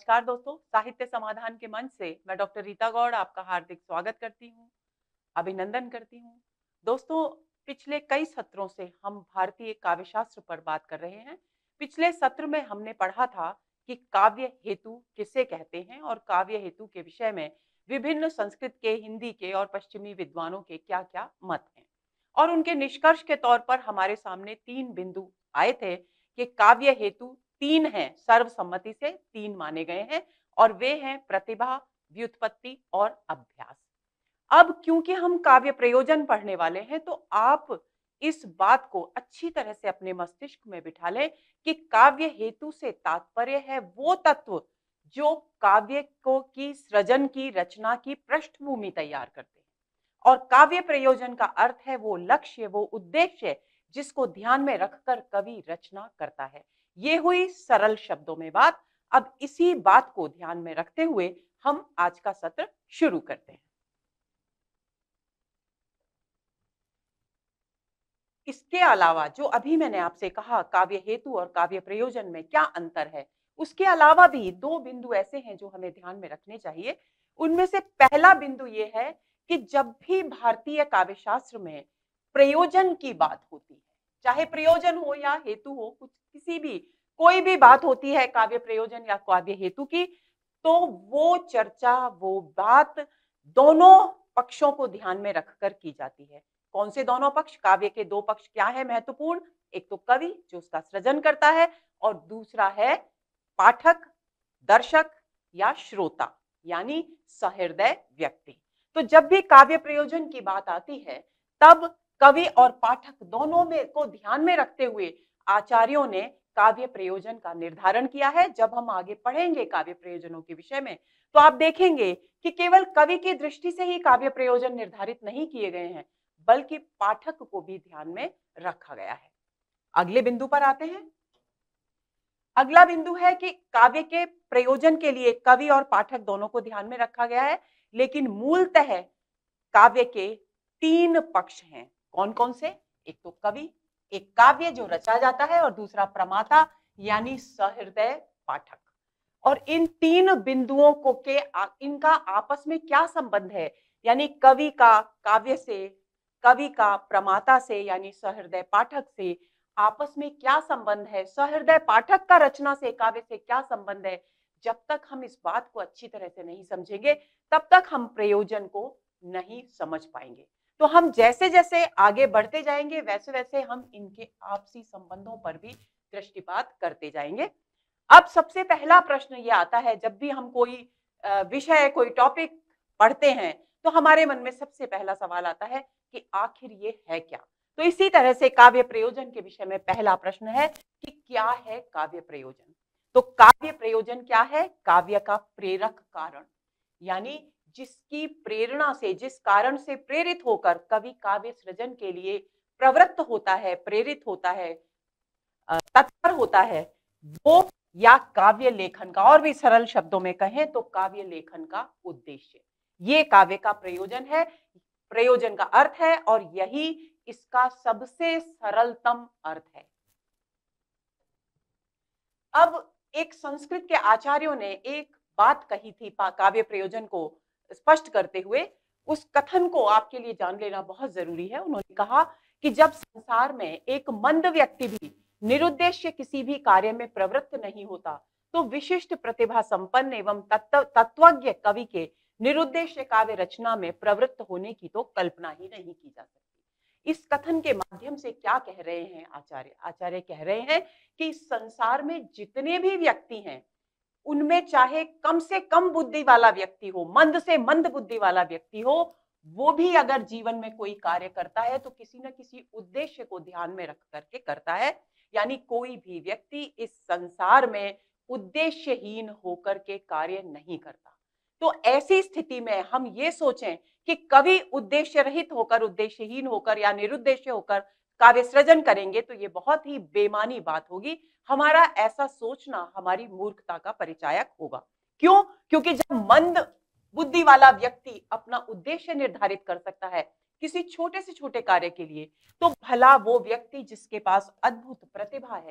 नमस्कार दोस्तों, साहित्य समाधान के मंच से मैं डॉक्टर रीता गौड़ आपका हार्दिक स्वागत करती हूँ, अभिनंदन करती हूँ। दोस्तों, पिछले कई सत्रों से हम भारतीय काव्य शास्त्र पर बात कर रहे हैं। पिछले सत्र में हमने पढ़ा था कि काव्य हेतु किसे कहते हैं और काव्य हेतु के विषय में विभिन्न संस्कृत के, हिंदी के और पश्चिमी विद्वानों के क्या-क्या मत हैं। और उनके निष्कर्ष के तौर पर हमारे सामने 3 बिंदु आए थे कि काव्य हेतु 3 हैं, सर्वसम्मति से 3 माने गए हैं और वे हैं प्रतिभा, व्युत्पत्ति और अभ्यास। अब क्योंकि हम काव्य प्रयोजन पढ़ने वाले हैं तो आप इस बात को अच्छी तरह से अपने मस्तिष्क में बिठा लें कि काव्य हेतु से तात्पर्य है वो तत्व जो काव्य को की सृजन की रचना की पृष्ठभूमि तैयार करते हैं और काव्य प्रयोजन का अर्थ है वो लक्ष्य, वो उद्देश्य जिसको ध्यान में रखकर कवि रचना करता है। ये हुई सरल शब्दों में बात। अब इसी बात को ध्यान में रखते हुए हम आज का सत्र शुरू करते हैं। इसके अलावा जो अभी मैंने आपसे कहा काव्य हेतु और काव्य प्रयोजन में क्या अंतर है, उसके अलावा भी 2 बिंदु ऐसे हैं जो हमें ध्यान में रखने चाहिए। उनमें से पहला बिंदु ये है कि जब भी भारतीय काव्य शास्त्र में प्रयोजन की बात होती है, चाहे प्रयोजन हो या हेतु हो, कुछ किसी भी कोई भी बात होती है काव्य प्रयोजन या काव्य हेतु की, तो वो चर्चा, वो बात दोनों पक्षों को ध्यान में रखकर की जाती है। कौन से दोनों पक्ष? काव्य के 2 पक्ष क्या है महत्वपूर्ण? एक तो कवि जो उसका सृजन करता है और दूसरा है पाठक, दर्शक या श्रोता यानी सहृदय व्यक्ति। तो जब भी काव्य प्रयोजन की बात आती है तब कवि और पाठक दोनों में को ध्यान में रखते हुए आचार्यों ने काव्य प्रयोजन का निर्धारण किया है। जब हम आगे पढ़ेंगे काव्य प्रयोजनों के विषय में तो आप देखेंगे कि केवल कवि की दृष्टि से ही काव्य प्रयोजन निर्धारित नहीं किए गए हैं, बल्कि पाठक को भी ध्यान में रखा गया है। अगले बिंदु पर आते हैं। अगला बिंदु है कि काव्य के प्रयोजन के लिए कवि और पाठक दोनों को ध्यान में रखा गया है, लेकिन मूलतः काव्य के 3 पक्ष हैं। कौन-कौन से? एक तो कवि, एक काव्य जो रचा जाता है और दूसरा प्रमाता यानी सहृदय पाठक। और इन 3 बिंदुओं को के इनका आपस में क्या संबंध है? यानी कवि का काव्य से, कवि का प्रमाता से यानी सहृदय पाठक से आपस में क्या संबंध है? सहृदय पाठक का रचना से, काव्य से क्या संबंध है? जब तक हम इस बात को अच्छी तरह से नहीं समझेंगे, तब तक हम प्रयोजन को नहीं समझ पाएंगे। तो हम जैसे-जैसे आगे बढ़ते जाएंगे, वैसे-वैसे हम इनके आपसी संबंधों पर भी दृष्टिपात करते जाएंगे। अब सबसे पहला प्रश्न ये आता है जब भी हम कोई विषय, कोई टॉपिक पढ़ते हैं, तो हमारे मन में सबसे पहला सवाल आता है कि आखिर ये है क्या? तो इसी तरह से काव्य प्रयोजन के विषय में पहला प्रश्न है कि क्या है काव्य प्रयोजन? तो काव्य प्रयोजन क्या है? काव्य का प्रेरक कारण, यानी जिसकी प्रेरणा से, जिस कारण से प्रेरित होकर कवि काव्य सृजन के लिए प्रवृत्त होता है, प्रेरित होता है, तत्पर होता है, वो या काव्य लेखन का, और भी सरल शब्दों में कहें तो काव्य लेखन का उद्देश्य, ये काव्य का प्रयोजन है, प्रयोजन का अर्थ है और यही इसका सबसे सरलतम अर्थ है। अब एक संस्कृत के आचार्यों ने एक बात कही थी काव्य प्रयोजन को स्पष्ट करते हुए, उस कथन को आपके लिए जान लेना बहुत जरूरी है। उन्होंने कहा कि जब संसार में एक मंद व्यक्ति भी निरुद्देश्य किसी भी कार्य में प्रवृत्त नहीं होता, तो विशिष्ट प्रतिभा संपन्न एवं तत्वज्ञ कवि के निरुद्देश्य काव्य रचना में प्रवृत्त होने की तो कल्पना ही नहीं की जा सकती। इस कथन के माध्यम से क्या कह रहे हैं आचार्य? आचार्य कह रहे हैं कि संसार में जितने भी व्यक्ति हैं, उनमें चाहे कम से कम बुद्धि वाला व्यक्ति हो, मंद से मंद बुद्धि वाला व्यक्ति हो, वो भी अगर जीवन में कोई कार्य करता है तो किसी न किसी उद्देश्य को ध्यान में रख करके करता है। यानी कोई भी व्यक्ति इस संसार में उद्देश्यहीन होकर के कार्य नहीं करता। तो ऐसी स्थिति में हम ये सोचें कि कवि उद्देश्य रहित होकर, उद्देश्यहीन होकर या निरुद्देश्य होकर काव्य सृजन करेंगे तो ये बहुत ही बेमानी बात होगी। हमारा ऐसा सोचना हमारी मूर्खता का परिचायक होगा। क्यों? क्योंकि जब मंद बुद्धि वाला व्यक्ति अपना उद्देश्य निर्धारित कर सकता है किसी छोटे से छोटे कार्य के लिए, तो भला वो व्यक्ति जिसके पास अद्भुत प्रतिभा है,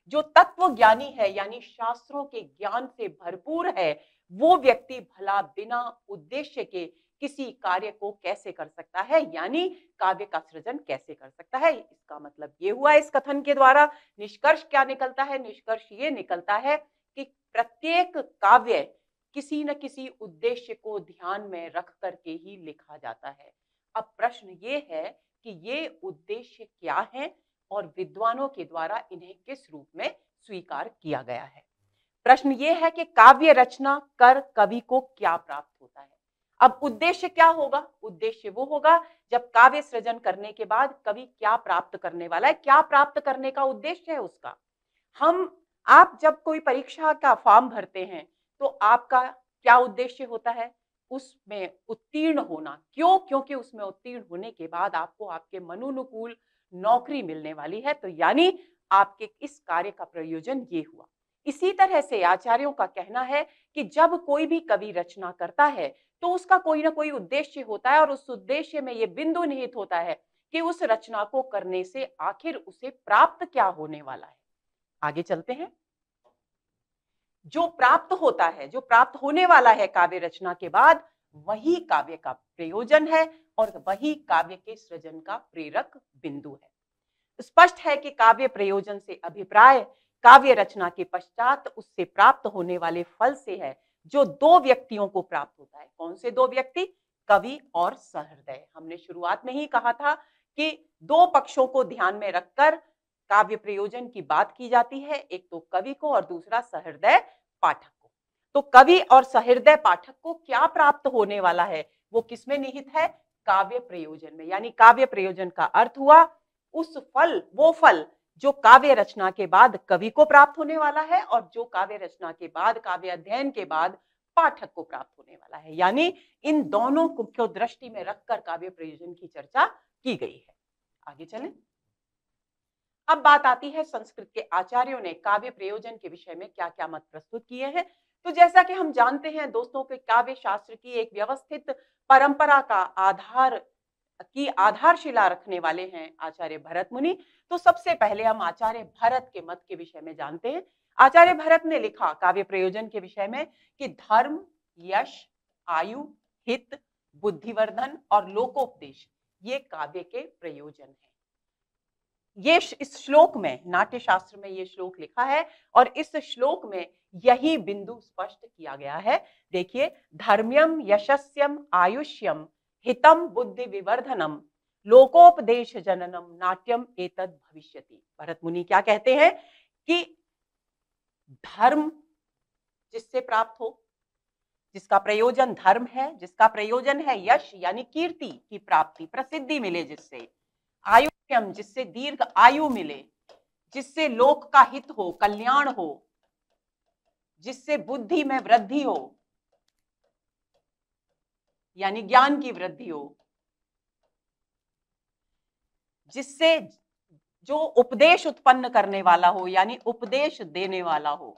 जो तत्वज्ञानी है यानी शास्त्रों के ज्ञान से भरपूर है, वो व्यक्ति भला बिना उद्देश्य के किसी कार्य को कैसे कर सकता है, यानी काव्य का सृजन कैसे कर सकता है। इसका मतलब ये हुआ इस कथन के द्वारा निष्कर्ष क्या निकलता है? निष्कर्ष ये निकलता है कि प्रत्येक काव्य किसी न किसी उद्देश्य को ध्यान में रख करके ही लिखा जाता है। अब प्रश्न ये है कि ये उद्देश्य क्या है और विद्वानों के द्वारा इन्हें किस रूप में स्वीकार किया गया है। प्रश्न ये है कि काव्य रचना कर कवि को क्या प्राप्त होता है। अब उद्देश्य क्या होगा? उद्देश्य वो होगा जब काव्य सृजन करने के बाद कवि क्या प्राप्त करने वाला है, क्या प्राप्त करने का उद्देश्य है उसका। आप जब कोई परीक्षा का फॉर्म भरते हैं तो आपका क्या उद्देश्य होता है? उसमें उत्तीर्ण होना। क्यों? क्योंकि उसमें उत्तीर्ण होने के बाद आपको आपके मनोनुकूल नौकरी मिलने वाली है, तो यानी आपके इस कार्य का प्रयोजन ये हुआ। इसी तरह से आचार्यों का कहना है कि जब कोई भी कवि रचना करता है तो उसका कोई ना कोई उद्देश्य होता है और उस उद्देश्य में यह बिंदु निहित होता है कि उस रचना को करने से आखिर उसे प्राप्त क्या होने वाला है। आगे चलते हैं। जो प्राप्त होता है, जो प्राप्त होने वाला है काव्य रचना के बाद, वही काव्य का प्रयोजन है और वही काव्य के सृजन का प्रेरक बिंदु है। स्पष्ट है कि काव्य प्रयोजन से अभिप्राय काव्य रचना के पश्चात उससे प्राप्त होने वाले फल से है, जो दो व्यक्तियों को प्राप्त होता है। कौन से दो व्यक्ति? कवि और सहृदय। हमने शुरुआत में ही कहा था कि दो पक्षों को ध्यान में रखकर काव्य प्रयोजन की बात की जाती है, एक तो कवि को और दूसरा सहृदय पाठक को। तो कवि और सहृदय पाठक को क्या प्राप्त होने वाला है, वो किसमें निहित है? काव्य प्रयोजन में। यानी काव्य प्रयोजन का अर्थ हुआ उस फल, वो फल जो काव्य रचना के बाद कवि को प्राप्त होने वाला है और जो काव्य रचना के बाद, काव्य अध्ययन के बाद पाठक को प्राप्त होने वाला है। यानी इन दोनों को दृष्टि में रखकर काव्य प्रयोजन की चर्चा की गई है। आगे चलें। अब बात आती है संस्कृत के आचार्यों ने काव्य प्रयोजन के विषय में क्या क्या मत प्रस्तुत किए हैं। तो जैसा कि हम जानते हैं दोस्तों कि काव्य शास्त्र की एक व्यवस्थित परंपरा का आधारशिला रखने वाले हैं आचार्य भरत मुनि। तो सबसे पहले हम आचार्य भरत के मत के विषय में जानते हैं। आचार्य भरत ने लिखा काव्य प्रयोजन के विषय में कि धर्म, यश, आयु, हित, बुद्धिवर्धन और लोकोपदेश ये काव्य के प्रयोजन हैं। ये इस श्लोक में, नाट्य शास्त्र में ये श्लोक लिखा है और इस श्लोक में यही बिंदु स्पष्ट किया गया है। देखिए, धर्म्यम यशस्यम आयुष्यम हितम बुद्धि विवर्धनम लोकोपदेश जननम नाट्यम एतद भविष्यति। भरत मुनि क्या कहते हैं कि धर्म जिससे प्राप्त हो, जिसका प्रयोजन धर्म है, जिसका प्रयोजन है यश यानी कीर्ति की प्राप्ति, प्रसिद्धि मिले जिससे, आयुष्यम जिससे दीर्घ आयु मिले, जिससे लोक का हित हो, कल्याण हो, जिससे बुद्धि में वृद्धि हो यानी ज्ञान की वृद्धि हो, जिससे जो उपदेश उत्पन्न करने वाला हो यानी उपदेश देने वाला हो,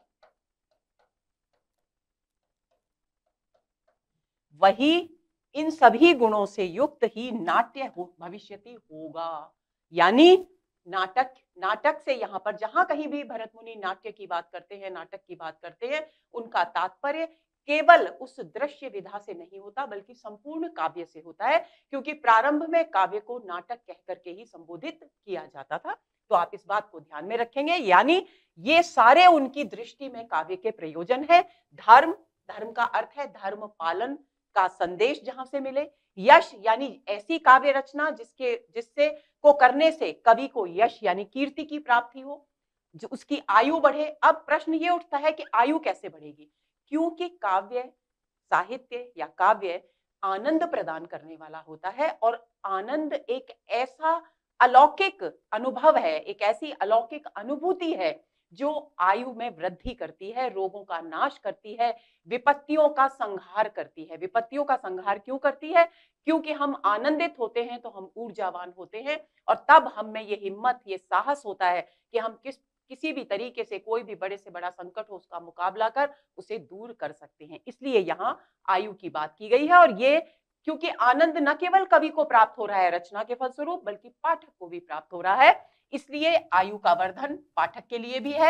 वही इन सभी गुणों से युक्त ही नाट्य भविष्यति होगा। यानी नाटक से यहां पर जहां कहीं भी भरत मुनि नाट्य की बात करते हैं, नाटक की बात करते हैं, उनका तात्पर्य केवल उस दृश्य विधा से नहीं होता बल्कि संपूर्ण काव्य से होता है, क्योंकि प्रारंभ में काव्य को नाटक कहकर के ही संबोधित किया जाता था। तो आप इस बात को ध्यान में रखेंगे। यानी ये सारे उनकी दृष्टि में काव्य के प्रयोजन है। धर्म का अर्थ है धर्म पालन का संदेश जहां से मिले, यश यानी ऐसी काव्य रचना जिससे को करने से कवि को यश यानी कीर्ति की प्राप्ति हो, जो उसकी आयु बढ़े। अब प्रश्न ये उठता है कि आयु कैसे बढ़ेगी, क्योंकि काव्य साहित्य या काव्य आनंद प्रदान करने वाला होता है और आनंद एक ऐसा अलौकिक अनुभव है, एक ऐसी अलौकिक अनुभूति है जो आयु में वृद्धि करती है, रोगों का नाश करती है, विपत्तियों का संहार करती है। विपत्तियों का संहार क्यों करती है? क्योंकि हम आनंदित होते हैं तो हम ऊर्जावान होते हैं और तब हम में ये हिम्मत, ये साहस होता है कि हम किसी भी तरीके से कोई भी बड़े से बड़ा संकट हो उसका मुकाबला कर उसे दूर कर सकते हैं। इसलिए यहाँ आयु की बात की गई है और ये क्योंकि आनंद न केवल कवि को प्राप्त हो रहा है रचना के फलस्वरूप, बल्कि पाठक को भी प्राप्त हो रहा है। इसलिए आयु का वर्धन पाठक के लिए भी है,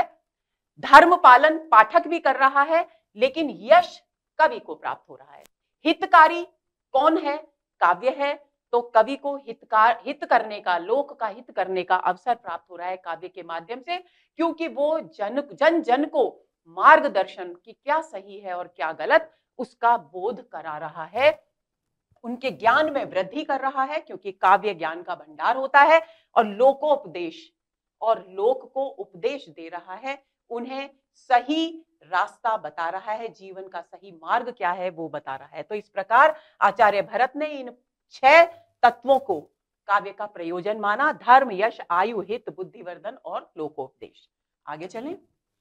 धर्म पालन पाठक भी कर रहा है, लेकिन यश कवि को प्राप्त हो रहा है। हितकारी कौन है? काव्य है। तो कवि को हित करने का, लोक का हित करने का अवसर प्राप्त हो रहा है काव्य के माध्यम से, क्योंकि वो जन जन को मार्गदर्शन कि क्या सही है और क्या गलत उसका बोध करा रहा है, उनके ज्ञान में वृद्धि कर रहा है, क्योंकि काव्य ज्ञान का भंडार होता है, और लोकोपदेश और लोक को उपदेश दे रहा है, उन्हें सही रास्ता बता रहा है, जीवन का सही मार्ग क्या है वो बता रहा है। तो इस प्रकार आचार्य भरत ने इन 6 तत्वों को काव्य का प्रयोजन माना, धर्म, यश, आयु, हित, बुद्धिवर्धन और लोकोपदेश। आगे चलें।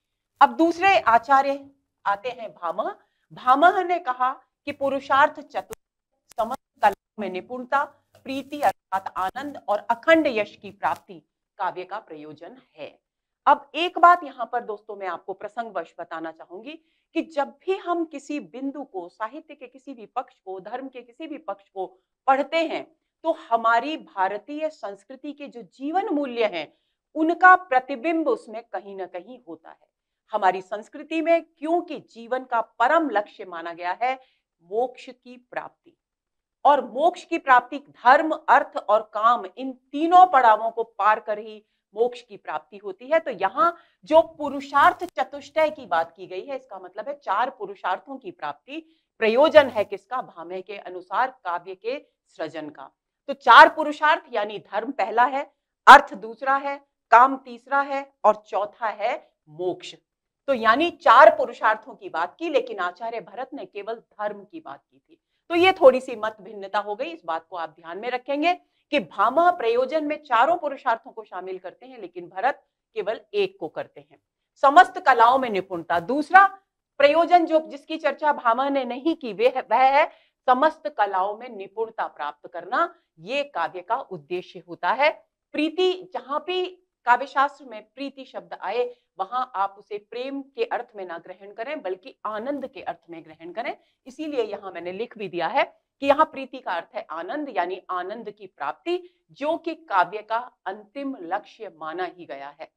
अब दूसरे आचार्य आते हैं भामह। भामह ने कहा कि पुरुषार्थ चतुर, समस्त कलाओं में निपुणता, प्रीति अर्थात आनंद और अखंड यश की प्राप्ति काव्य का प्रयोजन है। अब एक बात यहां पर दोस्तों मैं आपको प्रसंगवश बताना चाहूंगी कि जब भी हम किसी बिंदु को, साहित्य के किसी भी पक्ष को, धर्म के किसी भी पक्ष को पढ़ते हैं, तो हमारी भारतीय संस्कृति के जो जीवन मूल्य हैं उनका प्रतिबिंब उसमें कहीं ना कहीं होता है। हमारी संस्कृति में क्योंकि जीवन का परम लक्ष्य माना गया है मोक्ष की प्राप्ति, और मोक्ष की प्राप्ति धर्म, अर्थ और काम, इन तीनों पड़ावों को पार कर ही मोक्ष की प्राप्ति होती है। तो यहाँ जो पुरुषार्थ चतुष्टय की बात की गई है, इसका मतलब है 4 पुरुषार्थों की प्राप्ति प्रयोजन है किसका? भामह के अनुसार काव्य के सृजन का। तो 4 पुरुषार्थ यानी धर्म पहला है, अर्थ दूसरा है, काम तीसरा है और चौथा है मोक्ष। तो यानी 4 पुरुषार्थों की बात की, लेकिन आचार्य भरत ने केवल धर्म की बात की थी। तो ये थोड़ी सी मत भिन्नता हो गई, इस बात को आप ध्यान में रखेंगे कि भामह प्रयोजन में 4 पुरुषार्थों को शामिल करते हैं, लेकिन भरत केवल एक को करते हैं। समस्त कलाओं में निपुणता, दूसरा प्रयोजन जो जिसकी चर्चा भामह ने नहीं की वह है समस्त कलाओं में निपुणता प्राप्त करना। ये काव्य का उद्देश्य होता है। प्रीति, जहां भी काव्य शास्त्र में प्रीति शब्द आए वहां आप उसे प्रेम के अर्थ में ना ग्रहण करें, बल्कि आनंद के अर्थ में ग्रहण करें। इसीलिए यहां मैंने लिख भी दिया है कि यहाँ प्रीति का अर्थ है आनंद, यानी आनंद की प्राप्ति, जो कि काव्य का अंतिम लक्ष्य माना ही गया है।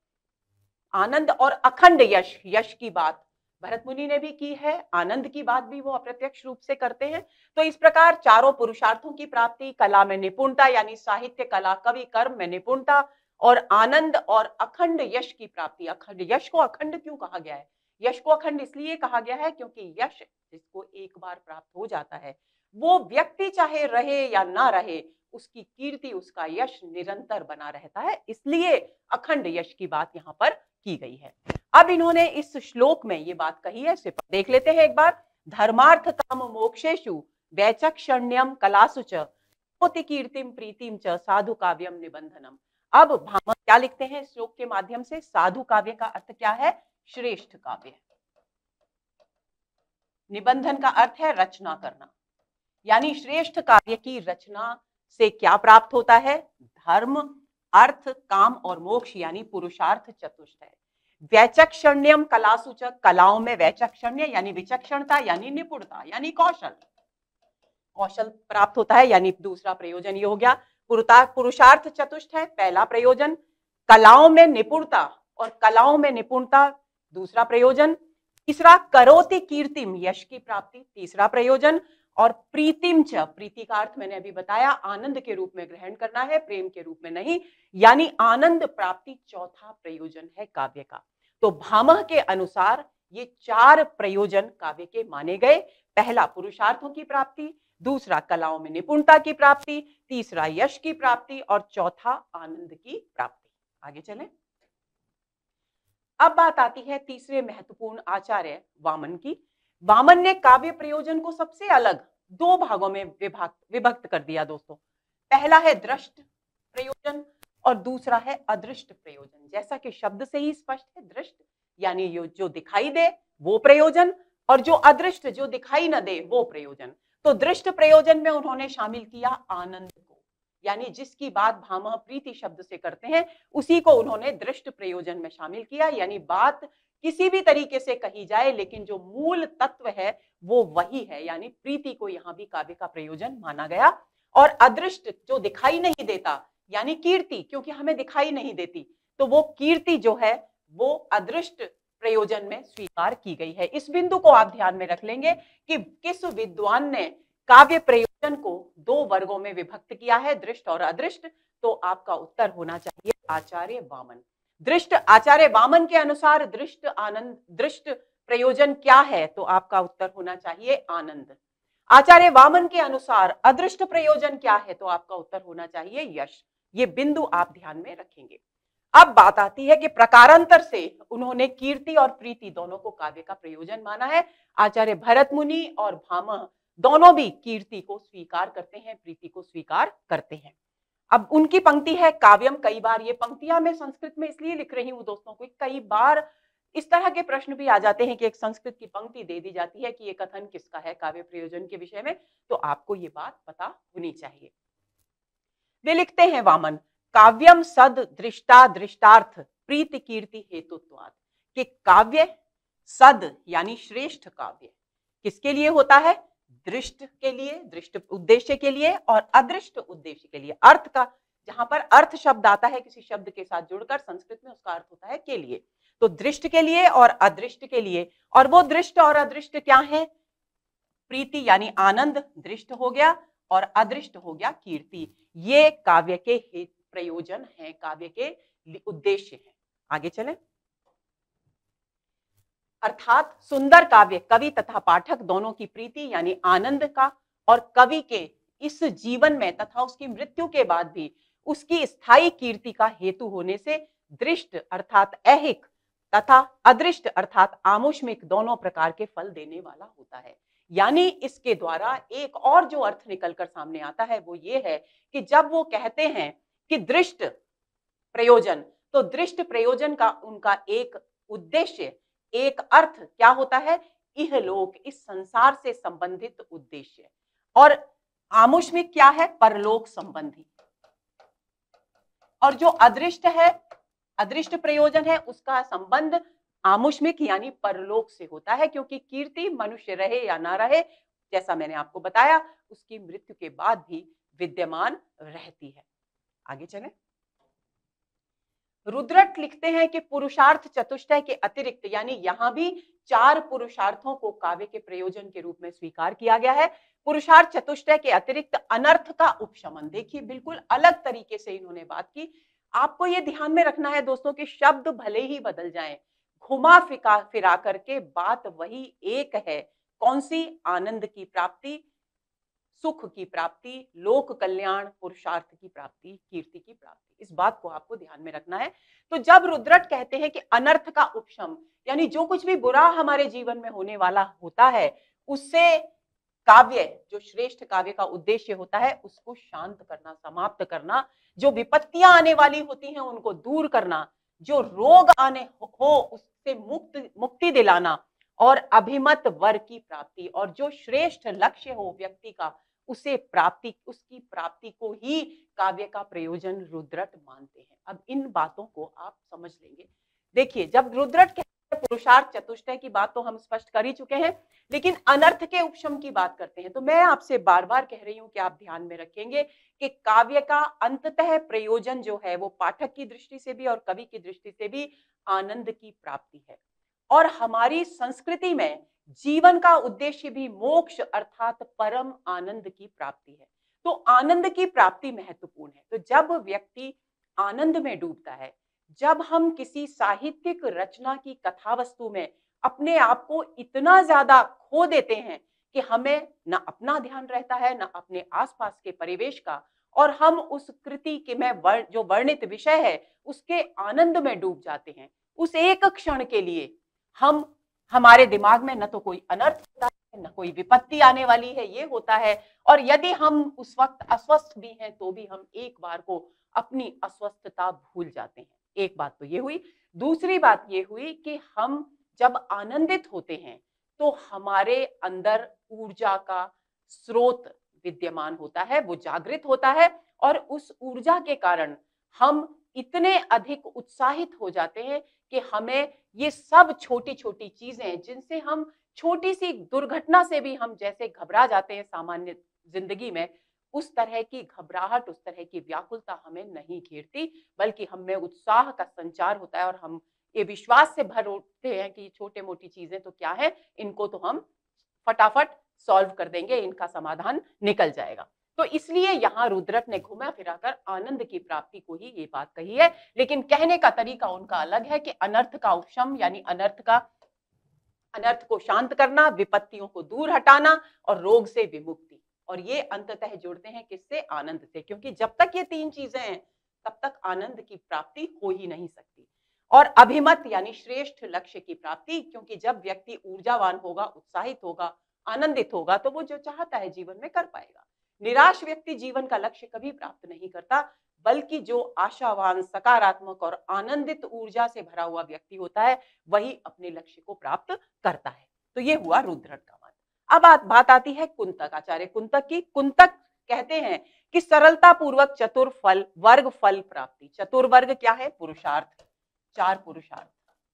आनंद और अखंड यश, यश की बात भरत मुनि ने भी की है, आनंद की बात भी वो अप्रत्यक्ष रूप से करते हैं। तो इस प्रकार 4 पुरुषार्थों की प्राप्ति, कला में निपुणता यानी साहित्य, कला, कवि, कर्म में निपुणता, और आनंद और अखंड यश की प्राप्ति। अखंड, यश को अखंड क्यों कहा गया है? यश को अखंड इसलिए कहा गया है क्योंकि यश जिसको एक बार प्राप्त हो जाता है, वो व्यक्ति चाहे रहे या ना रहे, उसकी कीर्ति, उसका यश निरंतर बना रहता है। इसलिए अखंड यश की बात यहाँ पर की गई है। अब इन्होंने इस श्लोक में ये बात कही है, इसे देख लेते हैं एक बार। धर्मार्थ काम मोक्षेषु वैचक्षण्यम कलासु च कोटि कीर्तिम प्रीतिम च साधु काव्यम निबंधनम। अब भामह क्या लिखते हैं श्लोक के माध्यम से? साधु काव्य का अर्थ क्या है? श्रेष्ठ काव्य। निबंधन का अर्थ है रचना करना, यानी श्रेष्ठ काव्य की रचना से क्या प्राप्त होता है? धर्म, अर्थ, काम और मोक्ष यानी पुरुषार्थ चतुष्टय। वैचक्षण्यम कलासु च, कलाओं में वैचक्षण्य यानी विचक्षणता, यानी निपुणता, यानी कौशल, कौशल प्राप्त होता है, यानी दूसरा प्रयोजन ये हो गया। पुरुषार्थ चतुष्टय पहला प्रयोजन, कलाओं में निपुणता, और कलाओं में निपुणता दूसरा प्रयोजन। तीसरा करोति कीर्तिम, यश की प्राप्ति तीसरा प्रयोजन। और प्रीतिम च, प्रीति का अर्थ मैंने अभी बताया आनंद के रूप में ग्रहण करना है, प्रेम के रूप में नहीं, यानी आनंद प्राप्ति चौथा प्रयोजन है काव्य का। तो भामह के अनुसार ये 4 प्रयोजन काव्य के माने गए। पहला पुरुषार्थों की प्राप्ति, दूसरा कलाओं में निपुणता की प्राप्ति, तीसरा यश की प्राप्ति और चौथा आनंद की प्राप्ति। आगे चलें। अब बात आती है तीसरे महत्वपूर्ण आचार्य वामन की। वामन ने काव्य प्रयोजन को सबसे अलग 2 भागों में विभक्त कर दिया दोस्तों। पहला है दृष्ट प्रयोजन और दूसरा है अदृष्ट प्रयोजन। जैसा कि शब्द से ही स्पष्ट है, दृष्ट यानी जो दिखाई दे वो प्रयोजन, और जो अदृष्ट जो दिखाई न दे वो प्रयोजन। तो दृष्ट प्रयोजन में उन्होंने शामिल किया आनंद को, यानी जिसकी बात भामह प्रीति शब्द से करते हैं उसी को उन्होंने दृष्ट प्रयोजन में शामिल किया। यानी बात किसी भी तरीके से कही जाए, लेकिन जो मूल तत्व है वो वही है, यानी प्रीति को यहाँ भी काव्य का प्रयोजन माना गया। और अदृष्ट जो दिखाई नहीं देता यानी कीर्ति, क्योंकि हमें दिखाई नहीं देती, तो वो कीर्ति जो है वो अदृष्ट प्रयोजन में स्वीकार की गई है। इस बिंदु को आप ध्यान में रख लेंगे कि किस विद्वान ने काव्य प्रयोजन को दो वर्गों में विभक्त किया है, दृष्ट और अदृष्ट। तो आपका उत्तर होना चाहिए आचार्य वामन। दृष्ट आचार्य वामन के अनुसार दृष्ट आनंद, दृष्ट प्रयोजन क्या है, तो आपका उत्तर होना चाहिए आनंद। आचार्य वामन के अनुसार अदृष्ट प्रयोजन क्या है, तो आपका उत्तर होना चाहिए यश। ये बिंदु आप ध्यान में रखेंगे। अब बात आती है कि प्रकारांतर से उन्होंने कीर्ति और प्रीति दोनों को काव्य का प्रयोजन माना है। आचार्य भरत मुनि और भामह दोनों भी कीर्ति को स्वीकार करते हैं, प्रीति को स्वीकार करते हैं। अब उनकी पंक्ति है काव्यम। कई बार ये पंक्तियां मैं संस्कृत में इसलिए लिख रही हूं दोस्तों को, कई बार इस तरह के प्रश्न भी आ जाते हैं कि एक संस्कृत की पंक्ति दे दी जाती है कि ये कथन किसका है काव्य प्रयोजन के विषय में, तो आपको ये बात पता होनी चाहिए। वे लिखते हैं वामन, काव्यम सद दृष्टा दृष्टार्थ प्रीति कीर्ति हेतुत्वात्, कि काव्य सद यानी श्रेष्ठ काव्य किसके लिए होता है, दृष्ट के लिए, दृष्ट उद्देश्य के लिए, और अदृष्ट उद्देश्य के लिए। अर्थ का जहां पर अर्थ शब्द आता है किसी शब्द के साथ जुड़कर, संस्कृत में उसका अर्थ होता है के लिए, तो दृष्ट के लिए और अदृष्ट के लिए। और वो दृष्ट और अदृष्ट क्या है, प्रीति यानी आनंद दृष्ट हो गया और अदृष्ट हो गया कीर्ति। ये काव्य के प्रयोजन हैं, काव्य के उद्देश्य हैं। आगे चलें। अर्थात सुंदर काव्य कवि तथा पाठक दोनों की प्रीति यानी आनंद का, और कवि के इस जीवन में तथा उसकी मृत्यु के बाद भी उसकी स्थायी कीर्ति का हेतु होने से दृष्ट अर्थात ऐहिक तथा अदृष्ट अर्थात आमुष्मिक दोनों प्रकार के फल देने वाला होता है। यानी इसके द्वारा एक और जो अर्थ निकलकर सामने आता है वो ये है कि जब वो कहते हैं कि दृष्ट प्रयोजन, तो दृष्ट प्रयोजन का उनका एक उद्देश्य, एक अर्थ क्या होता है, इहलोक इस संसार से संबंधित उद्देश्य, और आमुष्मिक क्या है, परलोक संबंधी। और जो अदृष्ट है, अदृष्ट प्रयोजन है, उसका संबंध आमुष्मिक यानी परलोक से होता है, क्योंकि कीर्ति मनुष्य रहे या ना रहे, जैसा मैंने आपको बताया, उसकी मृत्यु के बाद भी विद्यमान रहती है। आगे चलें। रुद्रट लिखते हैं कि पुरुषार्थ चतुष्टय के अतिरिक्त, यानी यहां भी 4 पुरुषार्थों को काव्य के प्रयोजन के रूप में स्वीकार किया गया है। पुरुषार्थ चतुष्टय के अतिरिक्त अनर्थ का उपशमन, देखिए बिल्कुल अलग तरीके से इन्होंने बात की। आपको यह ध्यान में रखना है दोस्तों कि शब्द भले ही बदल जाएं, घुमा फिरा करके बात वही एक है। कौन सी, आनंद की प्राप्ति, सुख की प्राप्ति, लोक कल्याण, पुरुषार्थ की प्राप्ति, कीर्ति की प्राप्ति। इस बात को आपको ध्यान में रखना है। तो जब रुद्रट कहते हैं कि अनर्थ का उपशम, यानी जो कुछ भी बुरा हमारे जीवन में होने वाला होता है, उससे काव्य, जो श्रेष्ठ काव्य का उद्देश्य होता है, उसको शांत करना, समाप्त करना, जो विपत्तियां आने वाली होती हैं उनको दूर करना, जो रोग आने हो उससे मुक्ति दिलाना, और अभिमत वर की प्राप्ति, और जो श्रेष्ठ लक्ष्य हो व्यक्ति का उसे प्राप्ति, उसकी प्राप्ति को ही काव्य का प्रयोजन रुद्रट मानते हैं। अब इन बातों को आप समझ लेंगे। देखिए, जब रुद्रट कहते हैं पुरुषार्थ चतुष्टय की बात तो हम स्पष्ट कर ही चुके हैं, लेकिन अनर्थ के उपशम की बात करते हैं। तो मैं आपसे बार बार कह रही हूं कि आप ध्यान में रखेंगे कि काव्य का अंततः प्रयोजन जो है वो पाठक की दृष्टि से भी और कवि की दृष्टि से भी आनंद की प्राप्ति है। और हमारी संस्कृति में जीवन का उद्देश्य भी मोक्ष अर्थात परम आनंद की प्राप्ति है। तो आनंद की प्राप्ति महत्वपूर्ण है। तो जब व्यक्ति आनंद में डूबता है, जब हम किसी साहित्यिक रचना की कथा वस्तु में अपने आप को इतना ज्यादा खो देते हैं कि हमें न अपना ध्यान रहता है न अपने आसपास के परिवेश का, और हम उस कृति के में जो वर्णित विषय है उसके आनंद में डूब जाते हैं, उस एक क्षण के लिए हमारे दिमाग में न तो कोई अनर्थ होता है, न कोई विपत्ति आने वाली है, ये होता है। और यदि हम उस वक्त अस्वस्थ भी हैं तो भी हम एक बार को अपनी अस्वस्थता भूल जाते हैं। एक बात तो ये हुई। दूसरी बात ये हुई कि हम जब आनंदित होते हैं तो हमारे अंदर ऊर्जा का स्रोत विद्यमान होता है, वो जागृत होता है, और उस ऊर्जा के कारण हम इतने अधिक उत्साहित हो जाते हैं कि हमें ये सब छोटी छोटी चीजें जिनसे हम छोटी सी दुर्घटना से भी हम जैसे घबरा जाते हैं सामान्य जिंदगी में, उस तरह की घबराहट, उस तरह की व्याकुलता हमें नहीं घेरती, बल्कि हम में उत्साह का संचार होता है और हम ये विश्वास से भर उठते हैं कि छोटे मोटी चीजें तो क्या है, इनको तो हम फटाफट सॉल्व कर देंगे, इनका समाधान निकल जाएगा। तो इसलिए यहाँ रुद्रट ने घुमा फिराकर आनंद की प्राप्ति को ही ये बात कही है, लेकिन कहने का तरीका उनका अलग है कि अनर्थ का उपशम यानी अनर्थ को शांत करना, विपत्तियों को दूर हटाना और रोग से विमुक्ति। और ये अंततः जुड़ते हैं किससे? आनंद से, क्योंकि जब तक ये तीन चीजें हैं तब तक आनंद की प्राप्ति हो ही नहीं सकती। और अभिमत यानी श्रेष्ठ लक्ष्य की प्राप्ति, क्योंकि जब व्यक्ति ऊर्जावान होगा, उत्साहित होगा, आनंदित होगा, तो वो जो चाहता है जीवन में कर पाएगा। निराश व्यक्ति जीवन का लक्ष्य कभी प्राप्त नहीं करता, बल्कि जो आशावान, सकारात्मक और आनंदित ऊर्जा से भरा हुआ व्यक्ति होता है, वही अपने लक्ष्य को प्राप्त करता है। तो ये हुआ रुद्रट का मत। अब बात आती है कुंतक, आचार्य कुंतक की। कुंतक कहते हैं कि सरलता पूर्वक चतुर्फल वर्ग फल प्राप्ति। चतुर्वर्ग क्या है? पुरुषार्थ, चार पुरुषार्थ।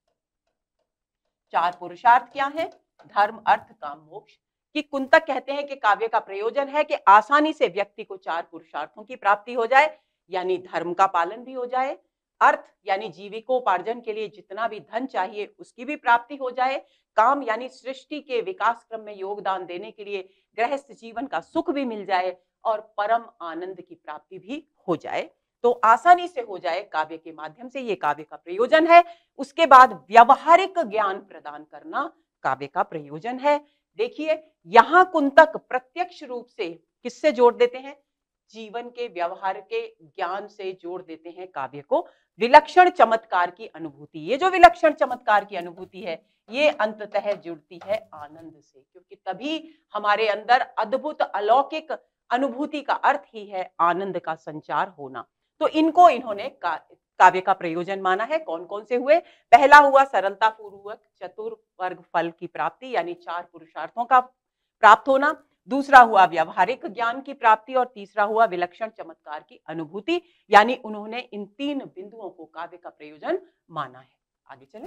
चार पुरुषार्थ क्या है? धर्म, अर्थ, काम, मोक्ष। कि कुंतक कहते हैं कि काव्य का प्रयोजन है कि आसानी से व्यक्ति को चार पुरुषार्थों की प्राप्ति हो जाए, यानी धर्म का पालन भी हो जाए, अर्थ यानी जीविकोपार्जन के लिए जितना भी धन चाहिए उसकी भी प्राप्ति हो जाए, काम यानी सृष्टि के विकास क्रम में योगदान देने के लिए गृहस्थ जीवन का सुख भी मिल जाए, और परम आनंद की प्राप्ति भी हो जाए। तो आसानी से हो जाए काव्य के माध्यम से, ये काव्य का प्रयोजन है। उसके बाद व्यवहारिक ज्ञान प्रदान करना काव्य का प्रयोजन है। देखिए यहां कुंतक प्रत्यक्ष रूप से किससे जोड़ देते हैं? जीवन के व्यवहार के ज्ञान से जोड़ देते हैं काव्य को। विलक्षण चमत्कार की अनुभूति, ये जो विलक्षण चमत्कार की अनुभूति है, ये अंततः जुड़ती है आनंद से, क्योंकि तभी हमारे अंदर अद्भुत अलौकिक अनुभूति का अर्थ ही है आनंद का संचार होना। तो इनको इन्होंने काव्य का प्रयोजन माना है। कौन कौन से हुए? पहला हुआ सरलता पूर्वक चतुर्वर्ग फल की प्राप्ति, यानी चार पुरुषार्थों का प्राप्त होना। दूसरा हुआ व्यवहारिक ज्ञान की प्राप्ति, और तीसरा हुआ विलक्षण चमत्कार की अनुभूति, यानी उन्होंने इन तीन बिंदुओं को काव्य का प्रयोजन माना है। आगे चले।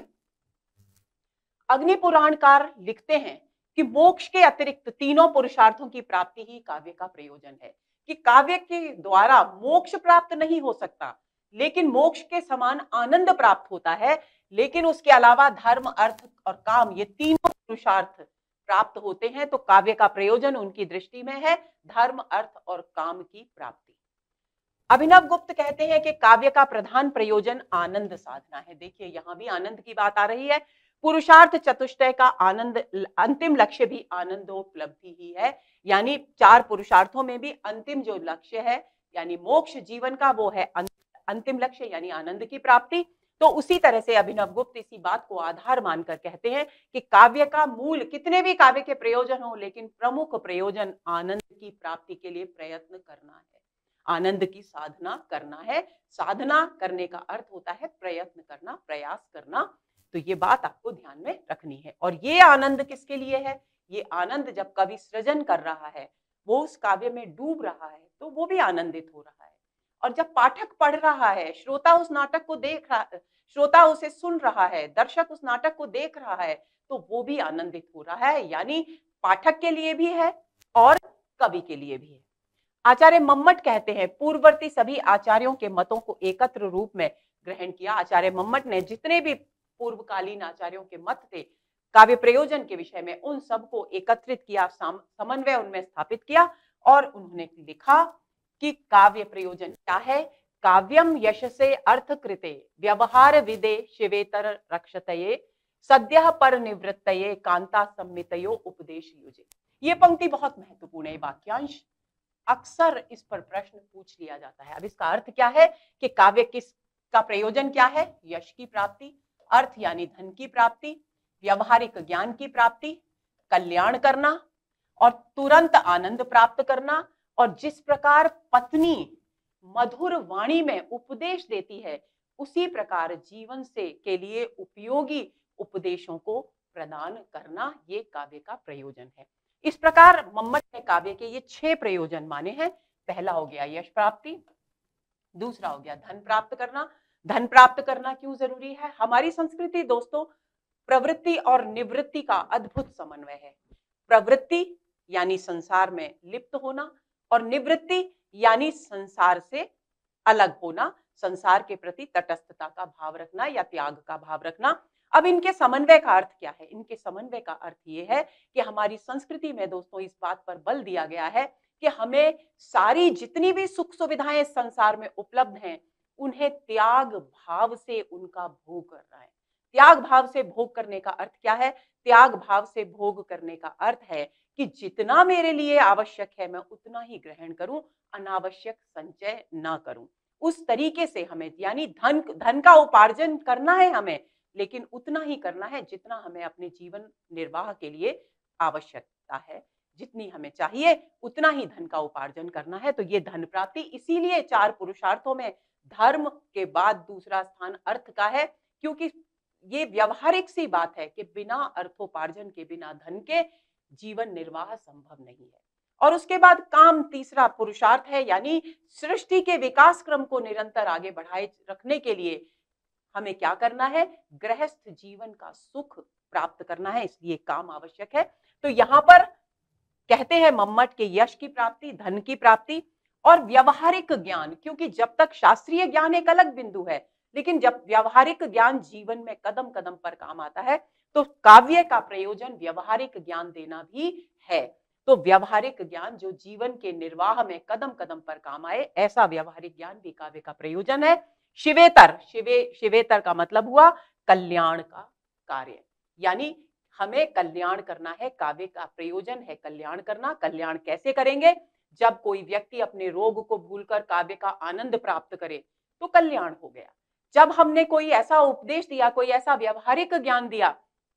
अग्नि पुराणकार लिखते हैं कि मोक्ष के अतिरिक्त तीनों पुरुषार्थों की प्राप्ति ही काव्य का प्रयोजन है, कि काव्य के द्वारा मोक्ष प्राप्त नहीं हो सकता, लेकिन मोक्ष के समान आनंद प्राप्त होता है। लेकिन उसके अलावा धर्म, अर्थ और काम, ये तीनों पुरुषार्थ प्राप्त होते हैं। तो काव्य का प्रयोजन उनकी दृष्टि में है धर्म, अर्थ और काम की प्राप्ति। अभिनव गुप्त कहते हैं कि काव्य का प्रधान प्रयोजन आनंद साधना है। देखिए यहां भी आनंद की बात आ रही है। पुरुषार्थ चतुष्टय का आनंद, अंतिम लक्ष्य भी आनंदोपलब्धि ही है, यानी चार पुरुषार्थों में भी अंतिम जो लक्ष्य है यानी मोक्ष जीवन का, वो है अंतिम लक्ष्य यानी आनंद की प्राप्ति। तो उसी तरह से अभिनव गुप्त इसी बात को आधार मानकर कहते हैं कि काव्य का मूल, कितने भी काव्य के प्रयोजन हो, लेकिन प्रमुख प्रयोजन आनंद की प्राप्ति के लिए प्रयत्न करना है, आनंद की साधना करना है। साधना करने का अर्थ होता है प्रयत्न करना, प्रयास करना। तो ये बात आपको ध्यान में रखनी है। और ये आनंद किसके लिए है? ये आनंद जब कवि सृजन कर रहा है, वो उस काव्य में डूब रहा है, तो वो भी आनंदित हो रहा है। और जब पाठक पढ़ रहा है, श्रोता उस नाटक को देख रहा, श्रोता उसे सुन रहा है, दर्शक उस नाटक को देख रहा है, तो वो भी आनंदित हो रहा है। यानी पाठक के लिए भी है और कवि के लिए भी है। आचार्य मम्मट कहते हैं, पूर्ववर्ती सभी आचार्यों के मतों को एकत्र रूप में ग्रहण किया। आचार्य मम्मट ने जितने भी पूर्वकालीन आचार्यों के मत थे काव्य प्रयोजन के विषय में, उन सबको एकत्रित किया, समन्वय उनमें स्थापित किया, और उन्होंने लिखा कि काव्य प्रयोजन क्या है? काव्यम यशसे अर्थकृते व्यवहार विदे शिवेतर रक्षतये सद्यः पर निवृत्तये कांता सम्मितयो उपदेश युजे। ये पंक्ति बहुत महत्वपूर्ण है, वाक्यांश। अक्सर इस पर प्रश्न पूछ लिया जाता है। अब इसका अर्थ क्या है कि काव्य किसका प्रयोजन क्या है? यश की प्राप्ति, अर्थ यानी धन की प्राप्ति, व्यवहारिक ज्ञान की प्राप्ति, कल्याण करना और तुरंत आनंद प्राप्त करना। और जिस प्रकार पत्नी मधुर वाणी में उपदेश देती है, उसी प्रकार जीवन से के लिए उपयोगी उपदेशों को प्रदान करना, ये काव्य का प्रयोजन है। इस प्रकार मम्मट ने काव्य के ये 6 प्रयोजन माने हैं। पहला हो गया यश प्राप्ति, दूसरा हो गया धन प्राप्त करना। धन प्राप्त करना क्यों जरूरी है? हमारी संस्कृति दोस्तों प्रवृत्ति और निवृत्ति का अद्भुत समन्वय है। प्रवृत्ति यानी संसार में लिप्त होना और निवृत्ति यानी संसार से अलग होना, संसार के प्रति तटस्थता का भाव रखना या त्याग का भाव रखना। अब इनके समन्वय का अर्थ क्या है? इनके समन्वय का अर्थ ये है कि हमारी संस्कृति में दोस्तों इस बात पर बल दिया गया है कि हमें सारी जितनी भी सुख सुविधाएं संसार में उपलब्ध हैं, उन्हें त्याग भाव से उनका भोग करना है। त्याग भाव से भोग करने का अर्थ क्या है? त्याग भाव से भोग करने का अर्थ है कि जितना मेरे लिए आवश्यक है मैं उतना ही ग्रहण करूं, अनावश्यक संचय ना करूं। उस तरीके से हमें, यानी धन का उपार्जन करना है हमें, लेकिन उतना ही करना है जितना हमें अपने जीवन निर्वाह के लिए आवश्यकता है। जितनी हमें चाहिए उतना ही धन का उपार्जन करना है। तो ये धन प्राप्ति, इसीलिए 4 पुरुषार्थों में धर्म के बाद दूसरा स्थान अर्थ का है, क्योंकि ये व्यवहारिक सी बात है कि बिना अर्थोपार्जन के, बिना धन के जीवन निर्वाह संभव नहीं है। और उसके बाद काम तीसरा पुरुषार्थ है, यानी सृष्टि के विकास क्रम को निरंतर आगे बढ़ाए रखने के लिए हमें क्या करना है? गृहस्थ जीवन का सुख प्राप्त करना है, इसलिए काम आवश्यक है। तो यहां पर कहते हैं मम्मट के यश की प्राप्ति, धन की प्राप्ति और व्यवहारिक ज्ञान, क्योंकि जब तक शास्त्रीय ज्ञान एक अलग बिंदु है, लेकिन जब व्यवहारिक ज्ञान जीवन में कदम कदम पर काम आता है, तो काव्य का प्रयोजन व्यवहारिक ज्ञान देना भी है। तो व्यवहारिक ज्ञान जो जीवन के निर्वाह में कदम कदम पर काम आए, ऐसा व्यवहारिक ज्ञान भी काव्य का प्रयोजन है। शिवेतर, शिवेतर का मतलब हुआ कल्याण का कार्य, यानी हमें कल्याण करना है। काव्य का प्रयोजन है कल्याण करना। कल्याण कैसे करेंगे? जब कोई व्यक्ति अपने रोग को भूलकर काव्य का आनंद प्राप्त करे तो कल्याण हो गया। जब हमने कोई ऐसा उपदेश दिया, कोई ऐसा व्यवहारिक ज्ञान दिया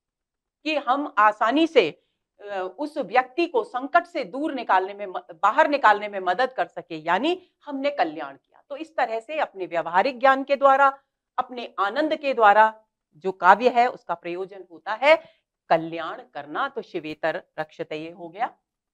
कि हम आसानी से उस व्यक्ति को संकट से दूर निकालने में, बाहर निकालने में मदद कर सके, यानी हमने कल्याण किया। तो इस तरह से अपने व्यवहारिक ज्ञान के द्वारा, अपने आनंद के द्वारा जो काव्य है उसका प्रयोजन होता है कल्याण करना। तो शिवेतर रक्षते हो गया।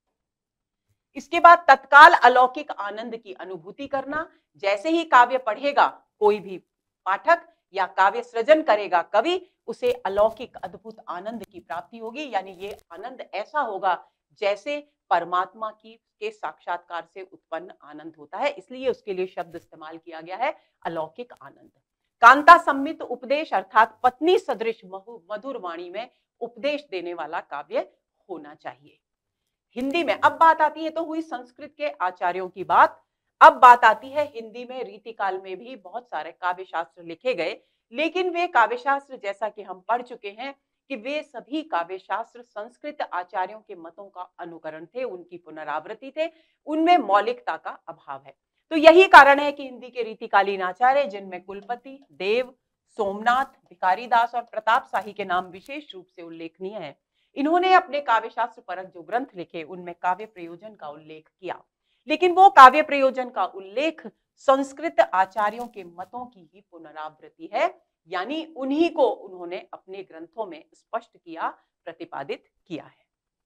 इसके बाद तत्काल अलौकिक आनंद की अनुभूति करना। जैसे ही काव्य पढ़ेगा कोई भी पाठक या काव्य सृजन करेगा कवि, उसे अलौकिक अद्भुत आनंद की प्राप्ति होगी, यानी ये आनंद ऐसा होगा जैसे परमात्मा के साक्षात्कार से उत्पन्न आनंद होता है। इसलिए उसके लिए शब्द इस्तेमाल किया गया है अलौकिक आनंद। कांता सम्मित उपदेश अर्थात पत्नी सदृश मधुर वाणी में उपदेश देने वाला काव्य होना चाहिए। हिंदी में अब बात आती है, तो हुई संस्कृत के आचार्यों की बात। अब बात आती है हिंदी में रीतिकाल में भी बहुत सारे काव्य शास्त्र लिखे गए, लेकिन वे काव्य शास्त्र, जैसा कि हम पढ़ चुके हैं कि वे सभी काव्य शास्त्र संस्कृत आचार्यों के मतों का अनुकरण थे, उनकी पुनरावृत्ति थे, उनमें मौलिकता का अभाव है। तो यही कारण है कि हिंदी के रीतिकालीन आचार्य, जिनमें कुलपति, देव, सोमनाथ, भिखारी दास और प्रताप शाही के नाम विशेष रूप से उल्लेखनीय है, इन्होंने अपने काव्य शास्त्र परक जो ग्रंथ लिखे उनमें काव्य प्रयोजन का उल्लेख किया, लेकिन वो काव्य प्रयोजन का उल्लेख संस्कृत आचार्यों के मतों की ही पुनरावृत्ति है, यानी उन्हीं को उन्होंने अपने ग्रंथों में स्पष्ट किया, प्रतिपादित किया है।